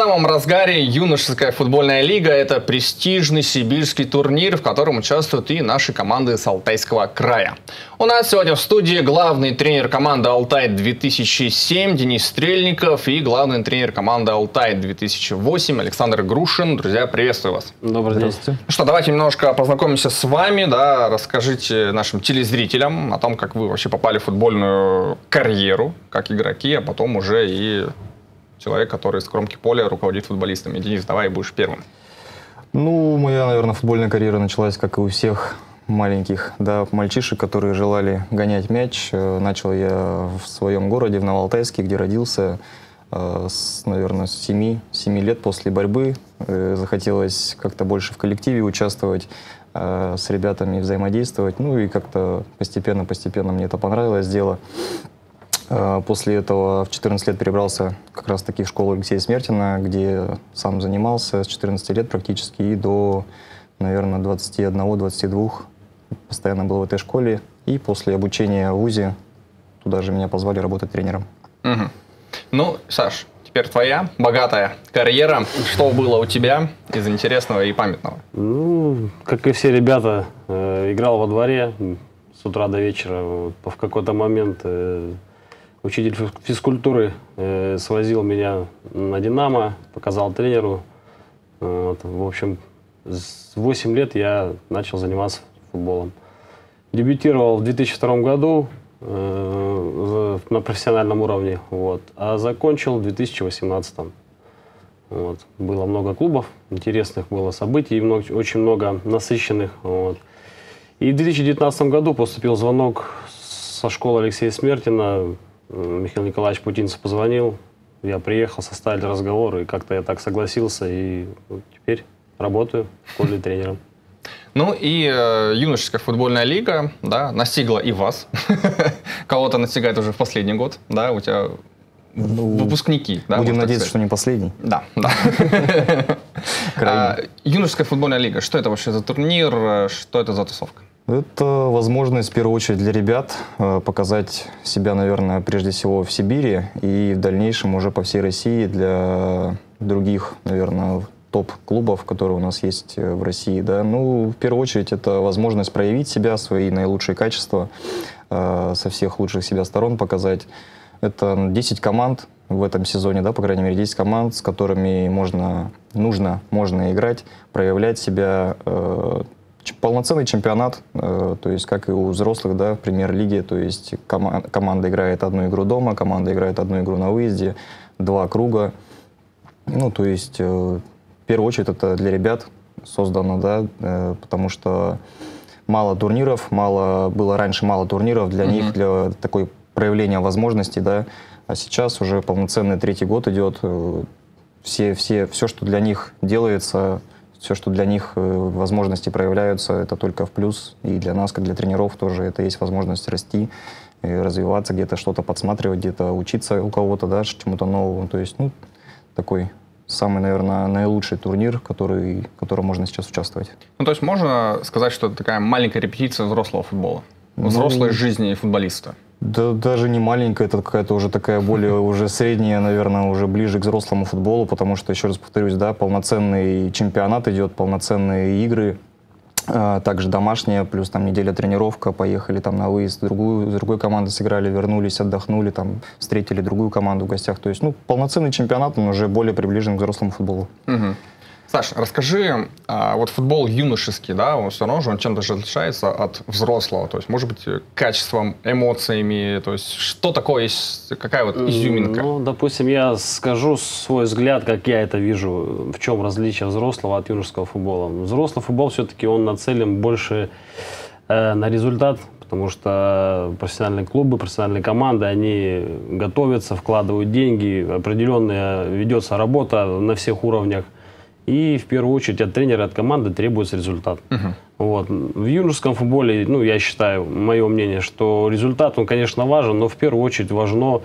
самом разгаре юношеская футбольная лига. Это престижный сибирский турнир, в котором участвуют и наши команды с Алтайского края. У нас сегодня в студии главный тренер команды «Алтай-2007» Денис Стрельников и главный тренер команды «Алтай-2008» Александр Грушин. Друзья, приветствую вас. Добрый день. Ну что, давайте немножко познакомимся с вами, да, расскажите нашим телезрителям о том, как вы вообще попали в футбольную карьеру, как игроки, а потом уже и человек, который с кромки поля руководит футболистами. Денис, давай будешь первым. Ну, моя, наверное, футбольная карьера началась, как и у всех маленьких, да, мальчишек, которые желали гонять мяч. Начал я в своем городе, в Новоалтайске, где родился, наверное, с 7 лет после борьбы. Захотелось как-то больше в коллективе участвовать, с ребятами взаимодействовать. Ну и как-то постепенно мне это понравилось дело. После этого в 14 лет перебрался как раз-таки в школу Алексея Смертина, где сам занимался с 14 лет практически и до, наверное, 21-22 постоянно был в этой школе. И после обучения в ВУЗе туда же меня позвали работать тренером. Угу. Ну, Саш, теперь твоя богатая карьера. Что было у тебя из интересного и памятного? Ну, как и все ребята, играл во дворе с утра до вечера. В какой-то момент учитель физкультуры свозил меня на «Динамо», показал тренеру. Вот, в общем, с 8 лет я начал заниматься футболом. Дебютировал в 2002 году на профессиональном уровне, вот, а закончил в 2018. Вот. Было много клубов, интересных было событий, очень много насыщенных. Вот. И в 2019 году поступил звонок со школы Алексея Смертина. Михаил Николаевич Путинцев позвонил, я приехал, составили разговор, и как-то я так согласился, и вот теперь работаю в школе тренером. Ну и юношеская футбольная лига, да, настигла и вас. Кого-то настигает уже в последний год, да, у тебя выпускники. Да, будем надеяться, что не последний. Да, да. Юношеская футбольная лига, что это вообще за турнир, что это за тусовка? Это возможность, в первую очередь, для ребят показать себя, наверное, прежде всего в Сибири и в дальнейшем уже по всей России для других, наверное, топ-клубов, которые у нас есть в России. Да. Ну, в первую очередь, это возможность проявить себя, свои наилучшие качества, со всех лучших себя сторон показать. Это 10 команд в этом сезоне, да, по крайней мере, 10 команд, с которыми можно играть, проявлять себя. Полноценный чемпионат, то есть как и у взрослых, да, в премьер-лиге, то есть команда играет одну игру дома, команда играет одну игру на выезде, 2 круга. Ну, то есть в первую очередь это для ребят создано, да, потому что мало турниров, было раньше мало турниров для них, для такой проявления возможностей, да, а сейчас уже полноценный 3-й год идет, все, что для них делается, все, что для них возможности проявляются, это только в плюс. И для нас, как для тренеров, тоже это есть возможность расти, развиваться, где-то что-то подсматривать, где-то учиться у кого-то, да, чему-то новому. То есть, ну, такой самый, наверное, наилучший турнир, в котором можно сейчас участвовать. Ну, то есть можно сказать, что это такая маленькая репетиция взрослого футбола, взрослой жизни футболиста? Да, даже не маленькая, это какая-то уже такая более уже средняя, наверное, уже ближе к взрослому футболу, потому что, еще раз повторюсь, да, полноценный чемпионат идет, полноценные игры, также домашняя, плюс там неделя тренировка, поехали там на выезд, с другой командой сыграли, вернулись, отдохнули, там встретили другую команду в гостях. То есть, ну, полноценный чемпионат, он уже более приближен к взрослому футболу. Угу. Саш, расскажи, вот футбол юношеский, да, он все равно же чем-то же отличается от взрослого, то есть, может быть, качеством, эмоциями, то есть, что такое есть, какая вот изюминка? Ну, допустим, я скажу свой взгляд, как я это вижу, в чем различие взрослого от юношеского футбола. Взрослый футбол все-таки он нацелен больше на результат, потому что профессиональные клубы, профессиональные команды, они готовятся, вкладывают деньги, определенная ведется работа на всех уровнях. И в первую очередь от тренера, от команды требуется результат. Вот. В юношеском футболе, ну, я считаю, мое мнение, что результат, он, конечно, важен, но в первую очередь важен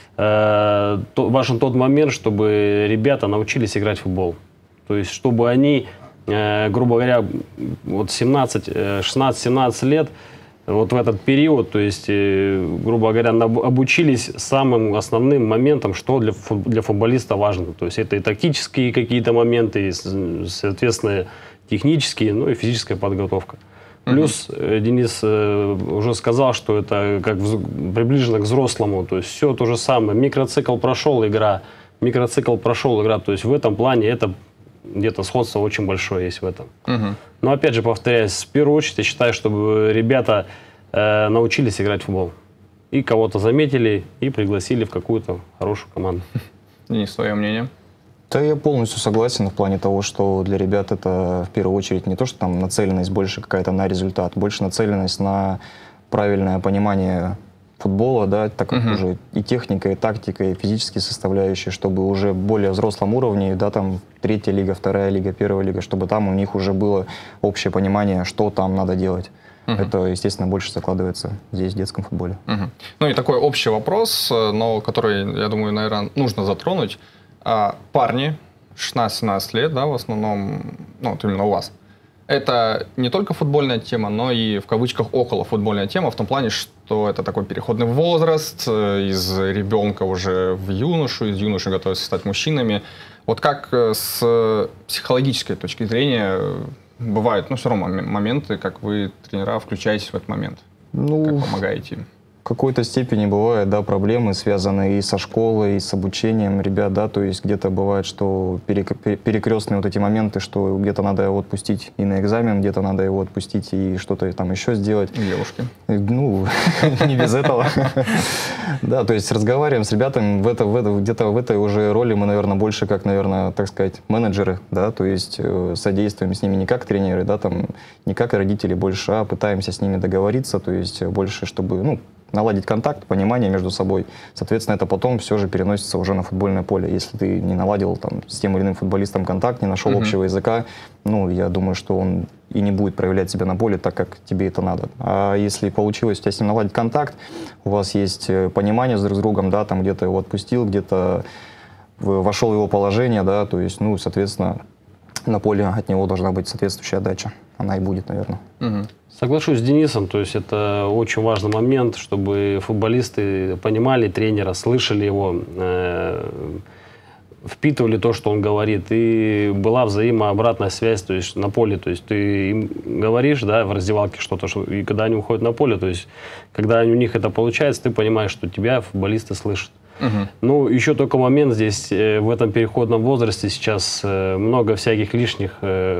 тот момент, чтобы ребята научились играть в футбол. То есть, чтобы они, грубо говоря, вот 16-17 лет вот в этот период, то есть, грубо говоря, обучились самым основным моментам, что для футболиста важно. То есть это и тактические какие-то моменты, и, соответственно, технические, ну и физическая подготовка. Плюс Денис уже сказал, что это как приближено к взрослому, то есть все то же самое. Микроцикл прошел, игра, то есть в этом плане это где-то сходство очень большое есть в этом. Но опять же, повторяюсь, в первую очередь я считаю, чтобы ребята научились играть в футбол. И кого-то заметили, и пригласили в какую-то хорошую команду. Денис, свое мнение? Да, я полностью согласен в плане того, что для ребят это в первую очередь не то, что там нацеленность больше какая-то на результат, больше нацеленность на правильное понимание футбола, да, так как уже и техника, и тактика, и физические составляющие, чтобы уже более взрослом уровне, да, там 3-я лига, 2-я лига, 1-я лига, чтобы там у них уже было общее понимание, что там надо делать. Это, естественно, больше закладывается здесь, в детском футболе. Ну и такой общий вопрос, но который, я думаю, наверное, нужно затронуть. Парни, 16-17 лет, да, в основном, ну, вот именно у вас, это не только футбольная тема, но и в кавычках около футбольная тема, в том плане, что это такой переходный возраст, из ребенка уже в юношу, из юноши готовятся стать мужчинами. Вот как с психологической точки зрения бывают, ну, все равно моменты, как вы, тренера, включаетесь в этот момент? Ну, как помогаете им? В какой-то степени бывают, да, проблемы, связанные и со школой, и с обучением ребят, да, то есть где-то бывает, что перекрестные вот эти моменты, что где-то надо его отпустить и на экзамен, где-то надо его отпустить и что-то там еще сделать. Девушки. Ну, не без этого. Да, то есть разговариваем с ребятами, где-то в этой уже роли мы, наверное, больше как, наверное, так сказать, менеджеры, да, то есть содействуем с ними не как тренеры, да, там, не как родители больше, а пытаемся с ними договориться, то есть больше, чтобы, ну, наладить контакт, понимание между собой. Соответственно, это потом все же переносится уже на футбольное поле. Если ты не наладил там с тем или иным футболистом контакт, не нашел общего языка, ну, я думаю, что он и не будет проявлять себя на поле так, как тебе это надо. А если получилось у тебя с ним наладить контакт, у вас есть понимание друг с другом, да, там где-то его отпустил, где-то вошел в его положение, да, то есть, ну, соответственно, на поле от него должна быть соответствующая отдача. Она и будет, наверное. Соглашусь с Денисом, то есть это очень важный момент, чтобы футболисты понимали тренера, слышали его, впитывали то, что он говорит, и была взаимообратная связь, то есть на поле, то есть ты им говоришь, да, в раздевалке что-то, и когда они уходят на поле, то есть когда у них это получается, ты понимаешь, что тебя футболисты слышат. Ну, еще только момент здесь, в этом переходном возрасте сейчас много всяких лишних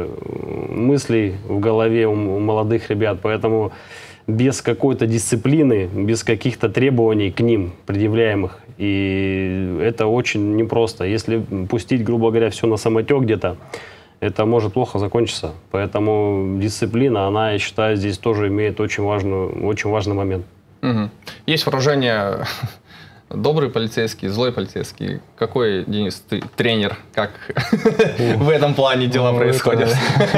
мыслей в голове у молодых ребят, поэтому без какой-то дисциплины, без каких-то требований к ним предъявляемых, и это очень непросто. Если пустить, грубо говоря, все на самотек где-то, это может плохо закончиться. Поэтому дисциплина, она, я считаю, здесь тоже имеет очень важный момент. Есть выражение... Добрый полицейский, злой полицейский. Какой, Денис, ты тренер? Как в этом плане дела происходят?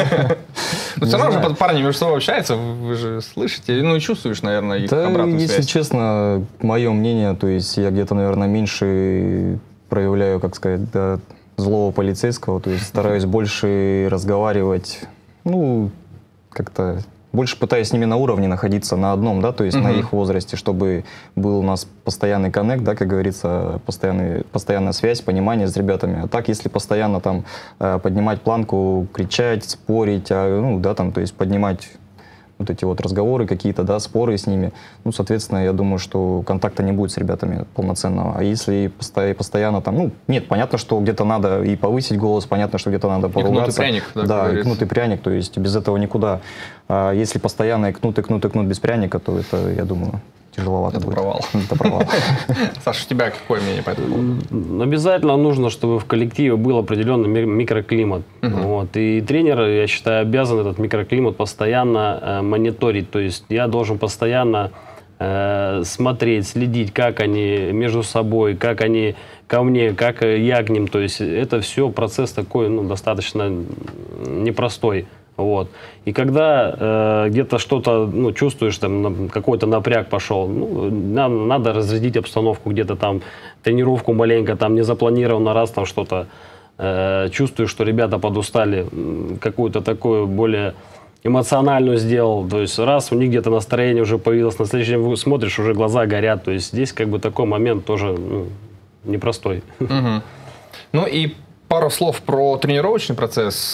Но все равно же парни между собой общаются, вы же слышите, ну и чувствуешь, наверное, их обратную связь. Если честно, мое мнение, то есть я где-то, наверное, меньше проявляю, как сказать, злого полицейского, то есть стараюсь больше разговаривать, ну, как-то... Больше пытаюсь с ними на уровне находиться, на одном, да, то есть на их возрасте, чтобы был у нас постоянный коннект, да, как говорится, постоянная связь, понимание с ребятами. А так, если постоянно там поднимать планку, кричать, спорить, ну, да, там, то есть поднимать вот эти вот разговоры какие-то, да, споры с ними, ну, соответственно, я думаю, что контакта не будет с ребятами полноценного. А если постоянно там, ну, нет, понятно, что где-то надо и повысить голос, понятно, что где-то надо поругаться. И кнут и пряник, да, и кнут и пряник, то есть без этого никуда. А если постоянно и кнут без пряника, то это, я думаю, тяжеловато будет. Провал. Это провал. Саша, у тебя какое мнение по этому поводу? Обязательно нужно, чтобы в коллективе был определенный микроклимат. Вот. И тренер, я считаю, обязан этот микроклимат постоянно мониторить. То есть я должен постоянно смотреть, следить, как они между собой, как они ко мне, как я к ним. То есть это все процесс такой, ну, достаточно непростой. Вот. И когда где-то что-то, ну, чувствуешь, там какой-то напряг пошел, ну, надо разрядить обстановку, где-то там тренировку маленько, там не запланировано, раз там что-то чувствуешь, что ребята подустали, какую-то такую более эмоциональную сделал. То есть раз у них где-то настроение уже появилось, на следующий день смотришь, уже глаза горят. То есть здесь как бы такой момент тоже непростой. Ну и пару слов про тренировочный процесс.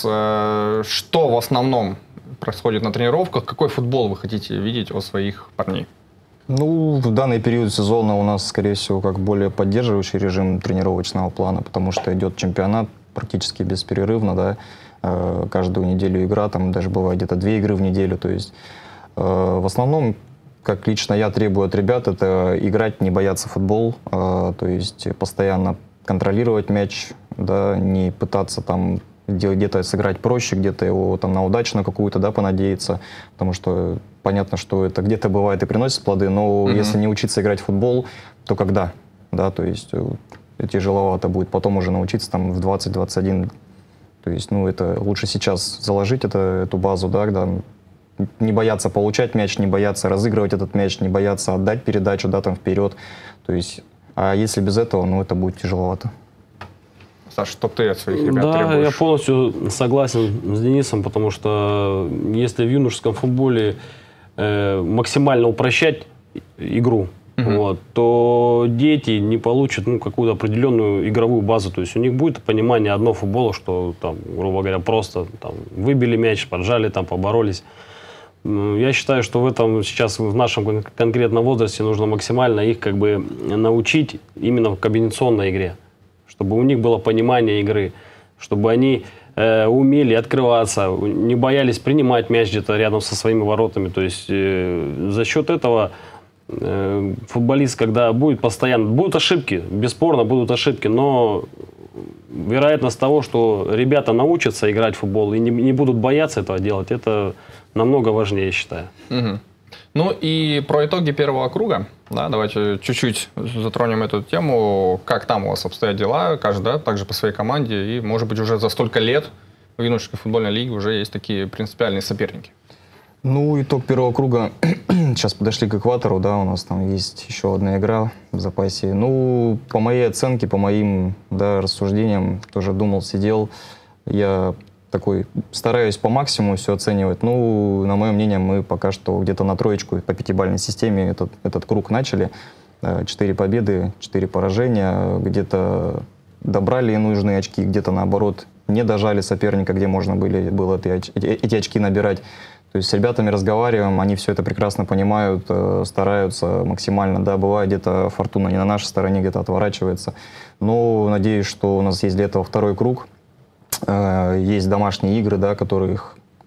Что в основном происходит на тренировках? Какой футбол вы хотите видеть у своих парней? Ну, в данный период сезона у нас, скорее всего, как более поддерживающий режим тренировочного плана, потому что идет чемпионат практически бесперерывно, да, каждую неделю игра, там даже бывает где-то 2 игры в неделю, то есть в основном, как лично я требую от ребят, это играть, не бояться футбол, то есть постоянно контролировать мяч, да, не пытаться там где-то сыграть проще, где-то его там на удачу на какую-то, да, понадеяться, потому что понятно, что это где-то бывает и приносит плоды, но если не учиться играть в футбол, то когда, да, то есть тяжеловато будет потом уже научиться там в 20-21, то есть, ну, это лучше сейчас заложить эту базу, да, когда не бояться получать мяч, не бояться разыгрывать этот мяч, не бояться отдать передачу, да, там вперед, то есть, а если без этого, ну, это будет тяжеловато. Саш, что ты от своих ребят требуешь? Да, я полностью согласен с Денисом, потому что если в юношеском футболе максимально упрощать игру, вот, то дети не получат какую-то определенную игровую базу. То есть у них будет понимание одного футбола, что, там, грубо говоря, просто там, выбили мяч, поджали, там, поборолись. Я считаю, что в этом сейчас, в нашем конкретном возрасте, нужно максимально их как бы научить именно в комбинационной игре. Чтобы у них было понимание игры, чтобы они умели открываться, не боялись принимать мяч где-то рядом со своими воротами. То есть за счет этого футболист, когда будет постоянно... Будут ошибки, бесспорно будут ошибки, но вероятность того, что ребята научатся играть в футбол и не будут бояться этого делать, это намного важнее, я считаю. Ну и про итоги первого круга. Да, давайте чуть-чуть затронем эту тему. Как там у вас обстоят дела? Каждый, да, также по своей команде. И, может быть, уже за столько лет в юношеской футбольной лиге уже есть такие принципиальные соперники. Ну, итог первого круга. Сейчас подошли к экватору, да, у нас там есть еще одна игра в запасе. Ну, по моей оценке, по моим, да, рассуждениям, тоже думал, сидел. Я такой стараюсь по максимуму все оценивать. Ну, на мое мнение, мы пока что где-то на троечку по 5-бальной системе этот круг начали. 4 победы, 4 поражения. Где-то добрали нужные очки, где-то наоборот не дожали соперника, где можно было эти очки набирать. То есть с ребятами разговариваем, они все это прекрасно понимают, стараются максимально. Да, бывает где-то фортуна не на нашей стороне, где-то отворачивается. Но надеюсь, что у нас есть для этого второй круг. Есть домашние игры, да, которым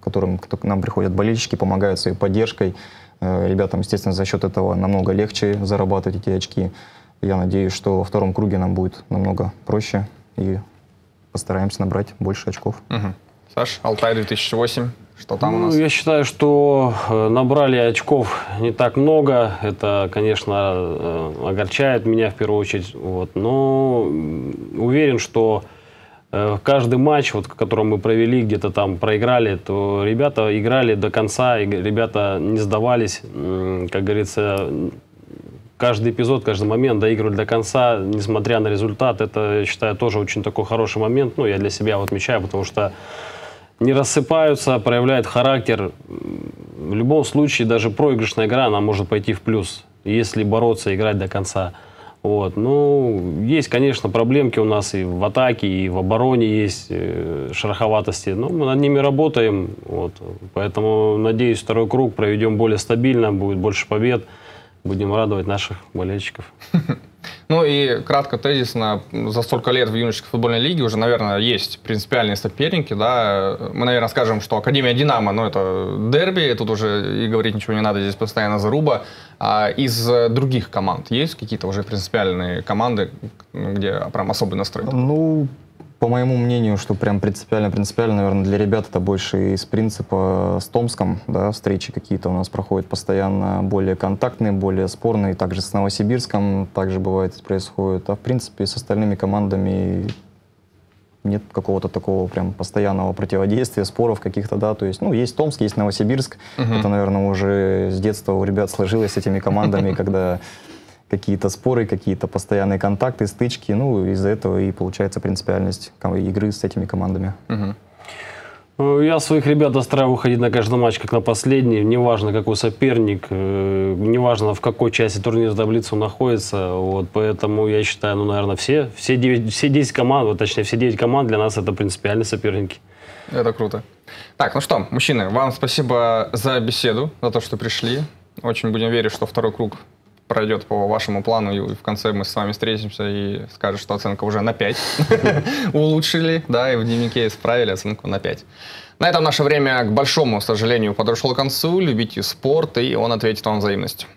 к нам приходят болельщики, помогают своей поддержкой. Ребятам, естественно, за счет этого намного легче зарабатывать эти очки. Я надеюсь, что во втором круге нам будет намного проще и постараемся набрать больше очков. Саш, Алтай 2008, что там у нас? Я считаю, что набрали очков не так много. Это, конечно, огорчает меня в первую очередь. Вот. Но уверен, что каждый матч, вот, который мы провели, где-то там проиграли, то ребята играли до конца, и ребята не сдавались. Как говорится, каждый эпизод, каждый момент доигрывали до конца, несмотря на результат. Это, я считаю, тоже очень такой хороший момент. Ну, я для себя вот отмечаю, потому что не рассыпаются, проявляют характер. В любом случае, даже проигрышная игра, она может пойти в плюс, если бороться, играть до конца. Вот. Ну, есть, конечно, проблемки у нас и в атаке, и в обороне есть шероховатости, но мы над ними работаем. Вот. Поэтому, надеюсь, второй круг проведем более стабильно, будет больше побед, будем радовать наших болельщиков. Ну и кратко, тезисно, за столько лет в юношеской футбольной лиге уже, наверное, есть принципиальные соперники, да. Мы, наверное, скажем, что Академия Динамо, ну, это дерби, тут уже и говорить ничего не надо, здесь постоянно заруба. А из других команд есть какие-то уже принципиальные команды, где прям особый настрой? Ну, по моему мнению, что прям принципиально, наверное, для ребят это больше из принципа с Томском, да, встречи какие-то у нас проходят постоянно более контактные, более спорные, также с Новосибирском также бывает происходит, а в принципе с остальными командами нет какого-то такого прям постоянного противодействия, споров каких-то, да, то есть, ну, есть Томск, есть Новосибирск, это, наверное, уже с детства у ребят сложилось с этими командами, когда какие-то споры, какие-то постоянные контакты, стычки. Ну, из-за этого и получается принципиальность игры с этими командами. Я своих ребят настраиваю выходить на каждый матч как на последний. Неважно, какой соперник, неважно, в какой части турнира таблицы он находится. Вот, поэтому я считаю, ну, наверное, все 10 команд, вот, точнее, все 9 команд для нас это принципиальные соперники. Это круто. Так, ну что, мужчины, вам спасибо за беседу, за то, что пришли. Очень будем верить, что второй круг пройдет по вашему плану, и в конце мы с вами встретимся и скажем, что оценка уже на 5. Улучшили, да, и в дневнике исправили оценку на 5. На этом наше время, к большому сожалению, подошло к концу. Любите спорт, и он ответит вам взаимностью.